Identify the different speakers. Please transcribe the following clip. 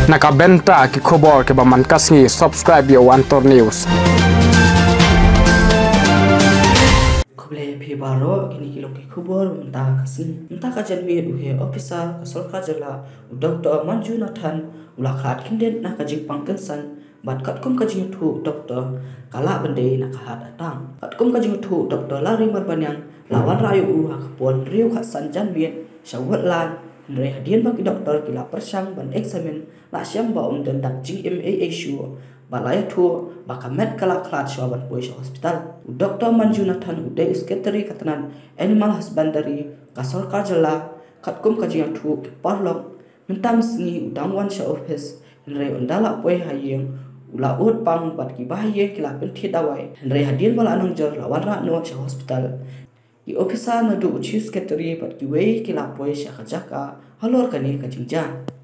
Speaker 1: Nakabenta ki khobor ke baman kasngi subscribe yo Antor News.
Speaker 2: Kuble pibaro kini kilo ki khobor menta kasin menta kajan mi uhe officer kasolka jala Dr. Manju Nathan ulakhat kinden na kajing pangkensan bat katkum kajing thu Dr. Kala bende na kahat atang katkum kajing thu Dr. Lari Marbanyang lawan rayu u hakpon riu khasan janmien syawat lan Ndre hadian bagi dokter kila persang ban eksamen la siam ba dan dak GMA issue balaya thu bakamet kala klat syawan pois hospital Dr. Manju Nathan ude sekretari katanan animal husbandry kasol karjala katkum kajing thu parlok mentam singi udangwan sya office Ndre undala poi hayeng ula ut pang bat ki bahaye kila penthi dawai Ndre hadian bala anong jor lawan ra no sya hospital Di ofisa nadu uchi sekretari bat kiwei kila poi sya kajaka halor kani kajingja